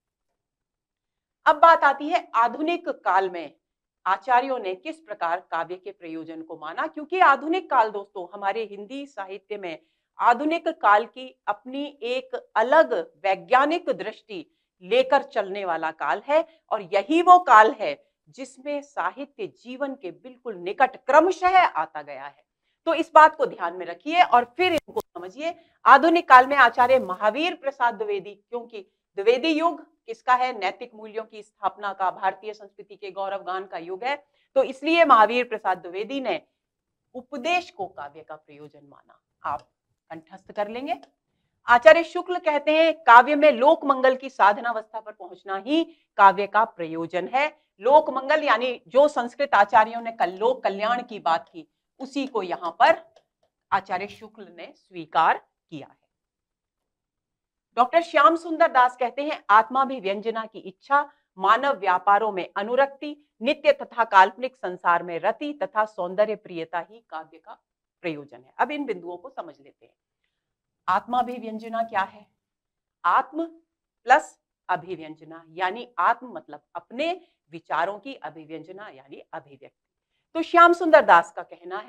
अब बात आती है आधुनिक काल में आचार्यों ने किस प्रकार काव्य के प्रयोजन को माना, क्योंकि आधुनिक काल दोस्तों हमारे हिंदी साहित्य में आधुनिक काल की अपनी एक अलग वैज्ञानिक दृष्टि लेकर चलने वाला काल है, और यही वो काल है जिसमें साहित्य जीवन के बिल्कुल निकट क्रमशः आता गया है। तो इस बात को ध्यान में रखिए और फिर इनको समझिए। आधुनिक काल में आचार्य महावीर प्रसाद द्विवेदी, क्योंकि द्विवेदी युग किसका है? नैतिक मूल्यों की स्थापना का, भारतीय संस्कृति के गौरवगान का युग है, तो इसलिए महावीर प्रसाद द्विवेदी ने उपदेश को काव्य का प्रयोजन माना। आप कंठस्थ कर लेंगे। आचार्य शुक्ल कहते हैं काव्य में लोक मंगल की साधनावस्था पर पहुंचना ही काव्य का प्रयोजन है। लोक मंगल यानी जो संस्कृत आचार्यों ने लोक कल्याण की बात की, उसी को यहां पर आचार्य शुक्ल ने स्वीकार किया है। डॉक्टर श्याम सुंदर दास कहते हैं आत्माभिव्यंजना की इच्छा, मानव व्यापारों में अनुरक्ति, नित्य तथा काल्पनिक संसार में रति तथा सौंदर्य प्रियता ही काव्य का प्रयोजन है। अब इन बिंदुओं को समझ लेते हैं। आत्माभिव्यंजना क्या है? आत्म प्लस अभिव्यंजना, यानी आत्म मतलब अपने विचारों की, अभिव्यंजना यानी अभिव्यक्ति। तो श्याम सुंदर दास का कहना है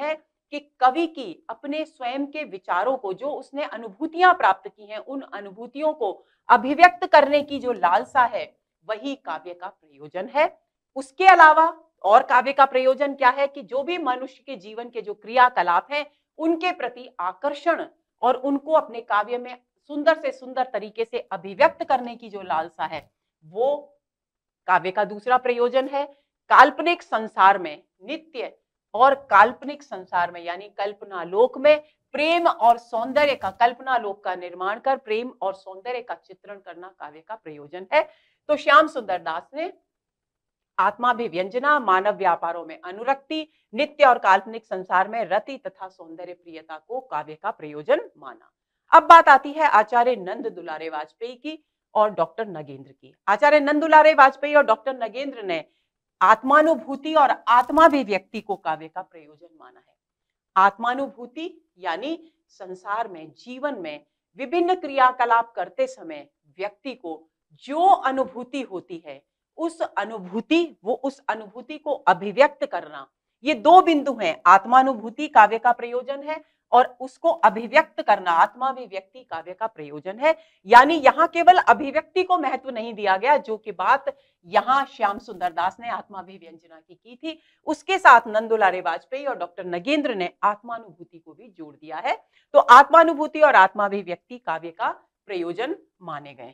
कि कवि की अपने स्वयं के विचारों को, जो उसने अनुभूतियां प्राप्त की हैं, उन अनुभूतियों को अभिव्यक्त करने की जो लालसा है, वही काव्य का प्रयोजन है। उसके अलावा और काव्य का प्रयोजन क्या है कि जो भी मनुष्य के जीवन के जो क्रियाकलाप हैं, उनके प्रति आकर्षण और उनको अपने काव्य में सुंदर से सुंदर तरीके से अभिव्यक्त करने की जो लालसा है, वो काव्य का दूसरा प्रयोजन है। काल्पनिक संसार में, नित्य और काल्पनिक संसार में यानी कल्पना लोक में प्रेम और सौंदर्य का, कल्पना लोक का निर्माण कर प्रेम और सौंदर्य का चित्रण करना काव्य का प्रयोजन है। तो श्याम सुंदर दास ने आत्माभिव्यंजना, मानव व्यापारों में अनुरक्ति, नित्य और काल्पनिक संसार में रति तथा सौंदर्य प्रियता को काव्य का प्रयोजन माना। अब बात आती है आचार्य नंद दुलारे वाजपेयी की और डॉक्टर नगेंद्र की। आचार्य नंद दुलारे वाजपेयी और डॉक्टर नगेंद्र ने आत्मानुभूति और आत्माभिव्यक्ति को काव्य का प्रयोजन माना है। आत्मानुभूति यानी संसार में, जीवन में विभिन्न क्रियाकलाप करते समय व्यक्ति को जो अनुभूति होती है, उस अनुभूति को अभिव्यक्त करना, ये दो बिंदु हैं। आत्मानुभूति काव्य का प्रयोजन है और उसको अभिव्यक्त करना, आत्माभिव्यक्ति काव्य का प्रयोजन है। यानी यहां केवल अभिव्यक्ति को महत्व नहीं दिया गया, जो कि बात यहां श्याम सुंदर दास ने आत्माभिव्यंजना की थी, उसके साथ नंद दुलारे वाजपेयी और डॉक्टर नगेंद्र ने आत्मानुभूति को भी जोड़ दिया है। तो आत्मानुभूति और आत्माभिव्यक्ति काव्य का प्रयोजन माने गए हैं।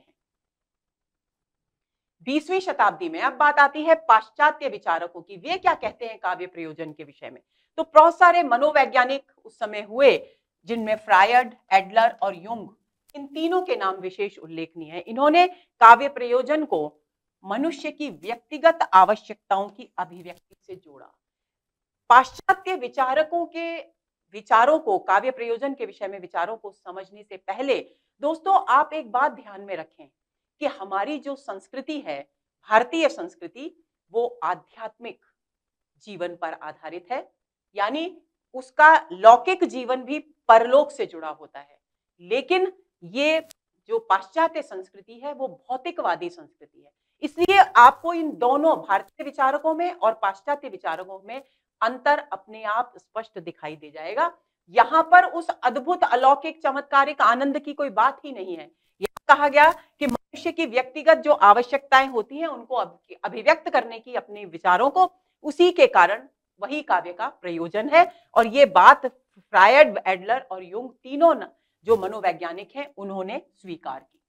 20वीं शताब्दी में अब बात आती है पाश्चात्य विचारकों की। वे क्या कहते हैं काव्य प्रयोजन के विषय में? तो बहुत सारे मनोवैज्ञानिक उस समय हुए, जिनमें फ्रायड, एडलर और युंग, इन तीनों के नाम विशेष उल्लेखनीय है। इन्होंने काव्य प्रयोजन को मनुष्य की व्यक्तिगत आवश्यकताओं की अभिव्यक्ति से जोड़ा। पाश्चात्य विचारकों के विचारों को, काव्य प्रयोजन के विषय में विचारों को समझने से पहले दोस्तों आप एक बात ध्यान में रखें कि हमारी जो संस्कृति है, भारतीय संस्कृति, वो आध्यात्मिक जीवन पर आधारित है। यानी उसका लौकिक जीवन भी परलोक से जुड़ा होता है। लेकिन ये जो पाश्चात्य संस्कृति है, वो भौतिकवादी संस्कृति है। इसलिए आपको इन दोनों भारतीय विचारकों में और पाश्चात्य विचारकों में अंतर अपने आप स्पष्ट दिखाई दे जाएगा। यहां पर उस अद्भुत अलौकिक चमत्कारिक आनंद की कोई बात ही नहीं है। यह कहा गया कि मनुष्य की व्यक्तिगत जो आवश्यकताएं होती हैं, उनको अभिव्यक्त करने की अपने विचारों को, उसी के कारण वही काव्य का प्रयोजन है। और ये बात फ्रायड, एडलर और युंग, तीनों जो मनोवैज्ञानिक हैं, उन्होंने स्वीकार की।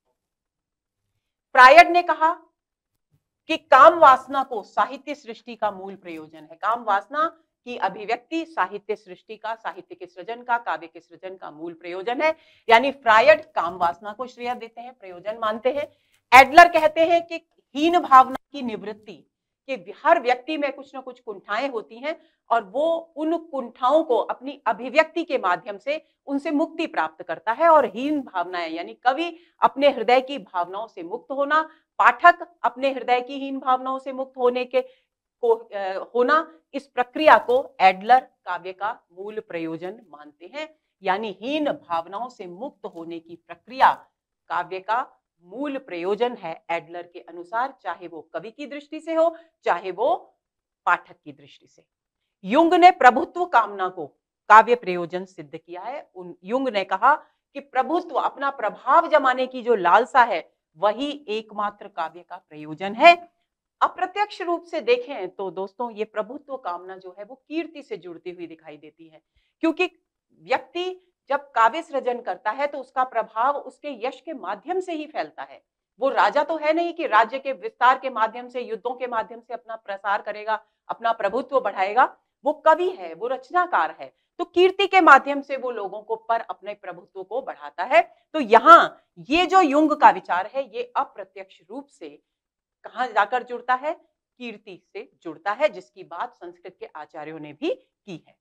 फ्रायड ने कहा कि काम वासना को साहित्य सृष्टि का मूल प्रयोजन है। काम वासना की अभिव्यक्ति साहित्य सृष्टि का, साहित्य के सृजन का, काव्य के सृजन का मूल प्रयोजन है। यानी फ्रायड काम वासना को श्रेय देते हैं, प्रयोजन मानते हैं। एडलर कहते हैं कि हीन भावना की निवृत्ति, कि हर व्यक्ति में कुछ ना कुछ कुंठाएं होती हैं और वो उन कुंठाओं को अपनी अभिव्यक्ति के माध्यम से उनसे मुक्ति प्राप्त करता है। और हीन भावनाएं यानी कवि अपने हृदय की भावनाओं से मुक्त होना, पाठक अपने हृदय की हीन भावनाओं से मुक्त होने के होना, इस प्रक्रिया को एडलर काव्य का मूल प्रयोजन मानते हैं। यानी हीन भावनाओं से मुक्त होने की प्रक्रिया काव्य का मूल प्रयोजन है एडलर के अनुसार, चाहे वो कवि की दृष्टि से हो, चाहे वो पाठक की दृष्टि से। युंग ने प्रभुत्व कामना को काव्य प्रयोजन सिद्ध किया है। युंग ने कहा कि प्रभुत्व, अपना प्रभाव जमाने की जो लालसा है, वही एकमात्र काव्य का प्रयोजन है। अप्रत्यक्ष रूप से देखें तो दोस्तों, ये प्रभुत्व कामना जो है वो कीर्ति से जुड़ती हुई दिखाई देती है, क्योंकि व्यक्ति जब काव्य सृजन करता है तो उसका प्रभाव उसके यश के माध्यम से ही फैलता है। वो राजा तो है नहीं कि राज्य के विस्तार के माध्यम से, युद्धों के माध्यम से अपना प्रसार करेगा, अपना प्रभुत्व बढ़ाएगा। वो कवि है, वो रचनाकार है, तो कीर्ति के माध्यम से वो लोगों को पर अपने प्रभुत्व को बढ़ाता है। तो यहाँ ये जो युंग का विचार है, ये अप्रत्यक्ष रूप से कहां जाकर जुड़ता है? कीर्ति से जुड़ता है, जिसकी बात संस्कृत के आचार्यों ने भी की है।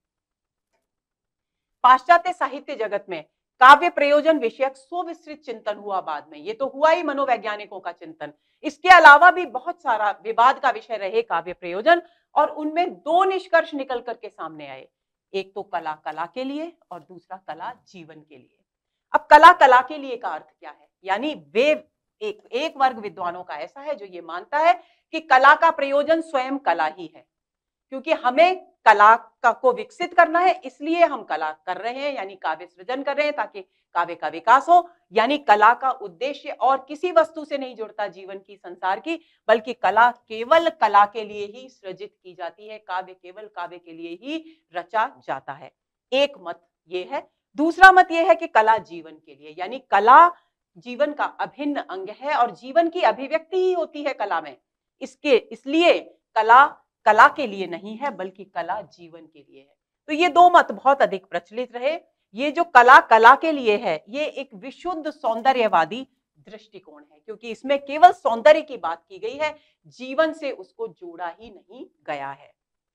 पाश्चात्य साहित्य जगत में काव्य प्रयोजन विषयक सुविस्तृत चिंतन हुआ बाद में। ये तो हुआ ही मनोवैज्ञानिकों का चिंतन। इसके अलावा भी बहुत सारा विवाद का विषय रहे काव्य प्रयोजन, और उनमें दो निष्कर्ष निकल करके सामने आए। एक तो कला कला के लिए और दूसरा कला जीवन के लिए। अब कला कला के लिए का अर्थ क्या है? यानी वे एक वर्ग विद्वानों का ऐसा है जो ये मानता है कि कला का प्रयोजन स्वयं कला ही है, क्योंकि हमें कला का को विकसित करना है, इसलिए हम कला कर रहे हैं, यानी काव्य सृजन कर रहे हैं ताकि काव्य का विकास हो। यानी कला का उद्देश्य और किसी वस्तु से नहीं जुड़ता जीवन की, संसार की, बल्कि कला केवल कला के लिए ही सृजित की जाती है, काव्य केवल काव्य के लिए ही रचा जाता है। एक मत ये है। दूसरा मत ये है कि कला जीवन के लिए, यानी कला जीवन का अभिन्न अंग है और जीवन की अभिव्यक्ति ही होती है कला में। इसलिए कला कला के लिए नहीं है, बल्कि कला जीवन के लिए है। तो ये दो मत बहुत अधिक प्रचलित रहे। ये जो कला कला के लिए है, ये एक विशुद्ध सौंदर्यवादी दृष्टिकोण है, क्योंकि इसमें केवल सौंदर्य की बात की गई है, जीवन से उसको जोड़ा ही नहीं गया है।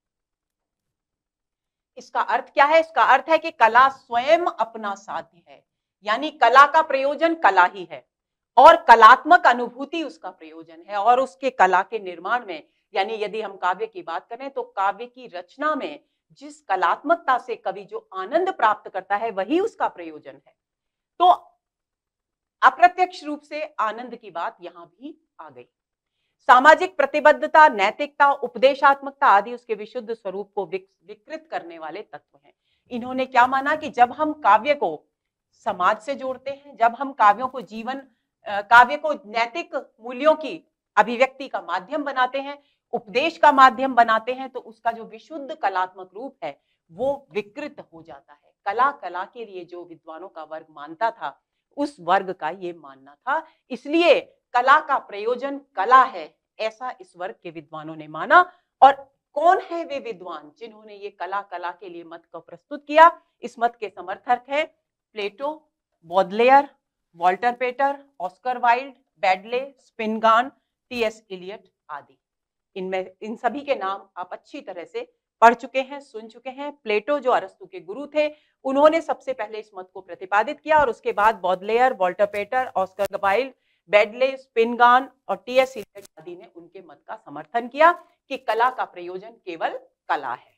इसका अर्थ क्या है? इसका अर्थ है कि कला स्वयं अपना साध्य है, यानी कला का प्रयोजन कला ही है और कलात्मक अनुभूति उसका प्रयोजन है। और उसके कला के निर्माण में, यानी यदि हम काव्य की बात करें तो काव्य की रचना में जिस कलात्मकता से कवि जो आनंद प्राप्त करता है, वही उसका प्रयोजन है। तो अप्रत्यक्ष रूप से आनंद की बात यहां भी आ गई। सामाजिक प्रतिबद्धता, नैतिकता, उपदेशात्मकता आदि उसके विशुद्ध स्वरूप को विकृत करने वाले तत्व हैं। इन्होंने क्या माना कि जब हम काव्य को समाज से जोड़ते हैं, जब हम काव्यों को काव्य को नैतिक मूल्यों की अभिव्यक्ति का माध्यम बनाते हैं, उपदेश का माध्यम बनाते हैं, तो उसका जो विशुद्ध कलात्मक रूप है वो विकृत हो जाता है। कला कला के लिए जो विद्वानों का वर्ग मानता था, उस वर्ग का ये मानना था। इसलिए कला का प्रयोजन कला है, ऐसा इस वर्ग के विद्वानों ने माना। और कौन है वे विद्वान जिन्होंने ये कला कला के लिए मत को प्रस्तुत किया? इस मत के समर्थक हैं Plato, Baudelaire, Walter Pater, Oscar Wilde, Bradley, Spingarn, T S. Eliot आदि। इन सभी के नाम आप अच्छी तरह से पढ़ चुके हैं, सुन चुके हैं। प्लेटो जो अरस्तु के गुरु थे, उन्होंने सबसे पहले इस मत को प्रतिपादित किया और उसके बाद Baudelaire, Walter Pater, Oscar Wilde, Bradley, Spingarn और टी.एस. इलियट आदि ने उनके मत का समर्थन किया कि कला का प्रयोजन केवल कला है।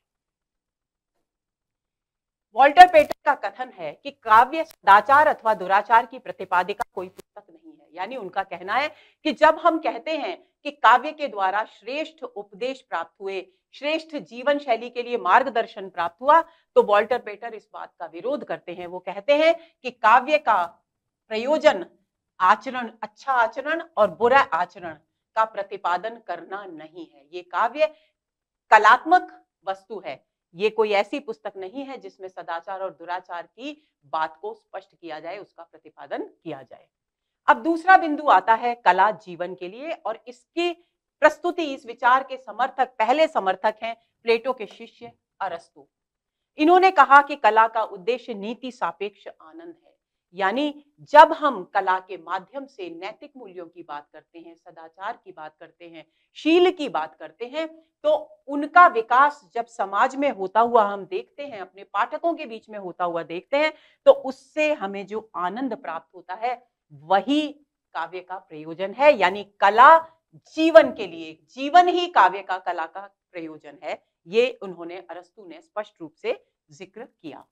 वॉल्टर पेटर का कथन है कि काव्य सदाचार अथवा दुराचार की प्रतिपादिका कोई पुस्तक नहीं है। यानी उनका कहना है कि जब हम कहते हैं कि काव्य के द्वारा श्रेष्ठ उपदेश प्राप्त हुए, श्रेष्ठ जीवन शैली के लिए मार्गदर्शन प्राप्त हुआ, तो वॉल्टर पेटर इस बात का विरोध करते हैं। वो कहते हैं कि काव्य का प्रयोजन आचरण, अच्छा आचरण और बुरा आचरण का प्रतिपादन करना नहीं है। ये काव्य कलात्मक वस्तु है, ये कोई ऐसी पुस्तक नहीं है जिसमें सदाचार और दुराचार की बात को स्पष्ट किया जाए, उसका प्रतिपादन किया जाए। अब दूसरा बिंदु आता है कला जीवन के लिए, और इसकी प्रस्तुति, इस विचार के समर्थक, पहले समर्थक हैं प्लेटो के शिष्य अरस्तु। इन्होंने कहा कि कला का उद्देश्य नीति सापेक्ष आनंद है। यानी जब हम कला के माध्यम से नैतिक मूल्यों की बात करते हैं, सदाचार की बात करते हैं, शील की बात करते हैं, तो उनका विकास जब समाज में होता हुआ हम देखते हैं, अपने पाठकों के बीच में होता हुआ देखते हैं, तो उससे हमें जो आनंद प्राप्त होता है वही काव्य का प्रयोजन है। यानी कला जीवन के लिए, जीवन ही काव्य का, कला का प्रयोजन है। ये उन्होंने, अरस्तु ने स्पष्ट रूप से जिक्र किया।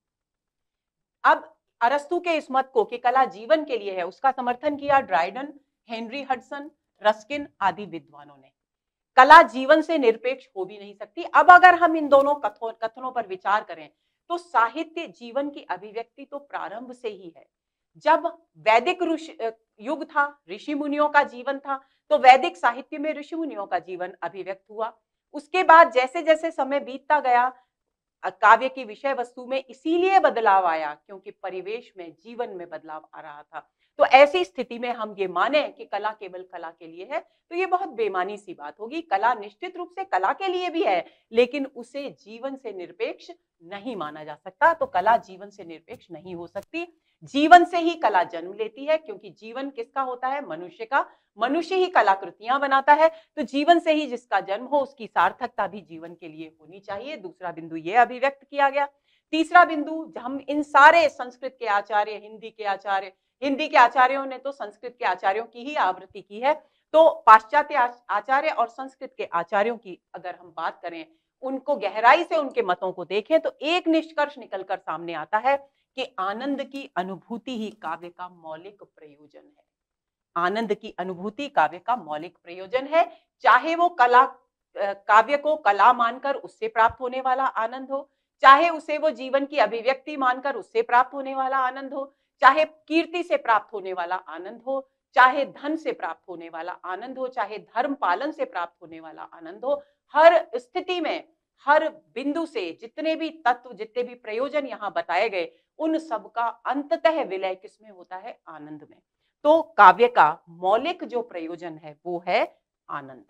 अब अरस्तु के इस मत को कि कला जीवन के लिए है, उसका समर्थन किया ड्राइडन, हेनरी हडसन, रस्किन आदि विद्वानों ने। कला जीवन से निरपेक्ष हो भी नहीं सकती। अब अगर हम इन दोनों कथनों पर विचार करें तो साहित्य जीवन की अभिव्यक्ति तो प्रारंभ से ही है। जब वैदिक युग था, ऋषि मुनियों का जीवन था, तो वैदिक साहित्य में ऋषि मुनियों का जीवन अभिव्यक्त हुआ। उसके बाद जैसे जैसे समय बीतता गया, काव्य की विषय वस्तु में इसीलिए बदलाव आया क्योंकि परिवेश में, जीवन में बदलाव आ रहा था। तो ऐसी स्थिति में हम ये माने कि कला केवल कला के लिए है, तो ये बहुत बेमानी सी बात होगी। कला निश्चित रूप से कला के लिए भी है, लेकिन उसे जीवन से निरपेक्ष नहीं माना जा सकता। तो कला जीवन से निरपेक्ष नहीं हो सकती। जीवन से ही कला जन्म लेती है, क्योंकि जीवन किसका होता है? मनुष्य का। मनुष्य ही कलाकृतियां बनाता है, तो जीवन से ही जिसका जन्म हो, उसकी सार्थकता भी जीवन के लिए होनी चाहिए। दूसरा बिंदु ये अभिव्यक्त किया गया। तीसरा बिंदु, हम इन सारे संस्कृत के आचार्य, हिंदी के आचार्यों ने तो संस्कृत के आचार्यों की ही आवृत्ति की है, तो पाश्चात्य आचार्य और संस्कृत के आचार्यों की अगर हम बात करें, उनको गहराई से उनके मतों को देखें, तो एक निष्कर्ष निकलकर सामने आता है कि आनंद की अनुभूति ही काव्य का मौलिक प्रयोजन है। आनंद की अनुभूति काव्य का मौलिक प्रयोजन है, चाहे वो कला काव्य को कला मानकर उससे प्राप्त होने वाला आनंद हो, चाहे उसे वो जीवन की अभिव्यक्ति मानकर उससे प्राप्त होने वाला आनंद हो, चाहे कीर्ति से प्राप्त होने वाला आनंद हो, चाहे धन से प्राप्त होने वाला आनंद हो, चाहे धर्म पालन से प्राप्त होने वाला आनंद हो, हर स्थिति में, हर बिंदु से जितने भी तत्व, जितने भी प्रयोजन यहाँ बताए गए, उन सब का अंततः विलय किसमें होता है? आनंद में। तो काव्य का मौलिक जो प्रयोजन है वो है आनंद।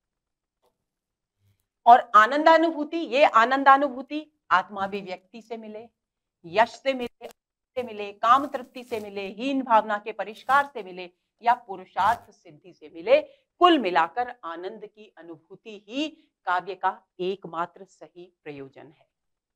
और आनंदानुभूति, ये आनंदानुभूति आत्माभिव्यक्ति से मिले, यश से मिले, काम तृप्ति से मिले, हीन भावना के परिष्कार से मिले या पुरुषार्थ सिद्धि से मिले, कुल मिलाकर आनंद की अनुभूति ही काव्य का एकमात्र सही प्रयोजन है।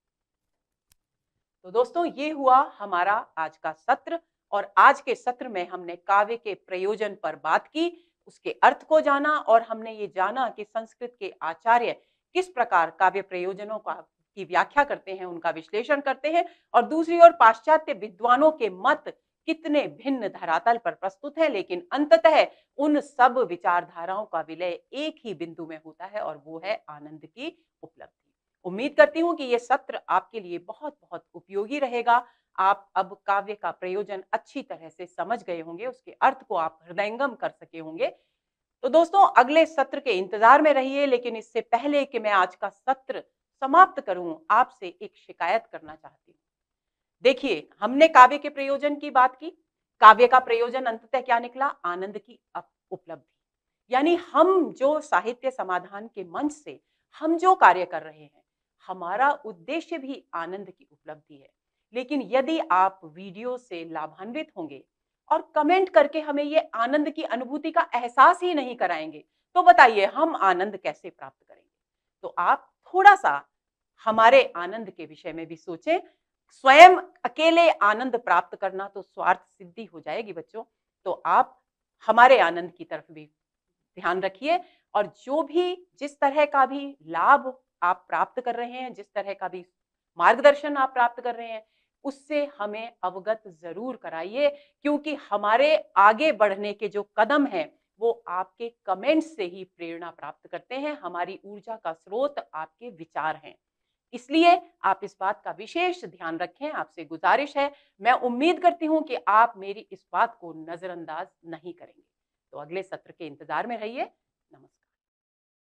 तो दोस्तों, ये हुआ हमारा आज का सत्र, और आज के सत्र में हमने काव्य के प्रयोजन पर बात की, उसके अर्थ को जाना, और हमने ये जाना कि संस्कृत के आचार्य किस प्रकार काव्य प्रयोजनों की व्याख्या करते हैं, उनका विश्लेषण करते हैं, और दूसरी ओर पाश्चात्य विद्वानों के मत कितने भिन्न धरातल पर प्रस्तुत है, लेकिन अंततः उन सब विचारधाराओं का विलय एक ही बिंदु में होता है, और वो है आनंद की उपलब्धि। उम्मीद करती हूँ कि ये सत्र आपके लिए बहुत बहुत उपयोगी रहेगा। आप अब काव्य का प्रयोजन अच्छी तरह से समझ गए होंगे, उसके अर्थ को आप हृदयंगम कर सके होंगे। तो दोस्तों, अगले सत्र के इंतजार में रहिए, लेकिन इससे पहले कि मैं आज का सत्र समाप्त करूं, आपसे एक शिकायत करना चाहती हूँ। देखिए, हमने काव्य के प्रयोजन की बात की। काव्य का प्रयोजन अंततः क्या निकला? आनंद की उपलब्धि। यानी हम जो साहित्य समाधान के मंच से हम जो कार्य कर रहे हैं, हमारा उद्देश्य भी आनंद की उपलब्धि है। लेकिन यदि आप वीडियो से लाभान्वित होंगे और कमेंट करके हमें ये आनंद की अनुभूति का एहसास ही नहीं कराएंगे, तो बताइए हम आनंद कैसे प्राप्त करेंगे? तो आप थोड़ा सा हमारे आनंद के विषय में भी सोचें। स्वयं अकेले आनंद प्राप्त करना तो स्वार्थ सिद्धि हो जाएगी बच्चों। तो आप हमारे आनंद की तरफ भी ध्यान रखिए, और जो भी, जिस तरह का भी लाभ आप प्राप्त कर रहे हैं, जिस तरह का भी मार्गदर्शन आप प्राप्त कर रहे हैं, उससे हमें अवगत जरूर कराइए, क्योंकि हमारे आगे बढ़ने के जो कदम हैं वो आपके कमेंट्स से ही प्रेरणा प्राप्त करते हैं। हमारी ऊर्जा का स्रोत आपके विचार हैं। इसलिए आप इस बात का विशेष ध्यान रखें, आपसे गुजारिश है। मैं उम्मीद करती हूं कि आप मेरी इस बात को नजरअंदाज नहीं करेंगे। तो अगले सत्र के इंतजार में रहिए। नमस्कार।